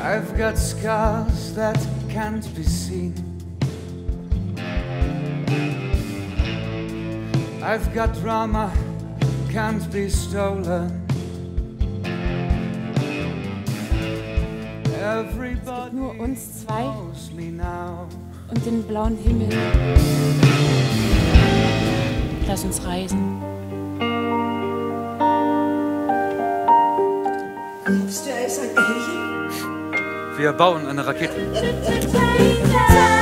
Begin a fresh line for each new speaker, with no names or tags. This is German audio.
I've got scars that can't be seen. I've got drama, can't be stolen.
Es gibt nur uns zwei und den blauen Himmel. Lass uns reisen.
Wir bauen eine Rakete.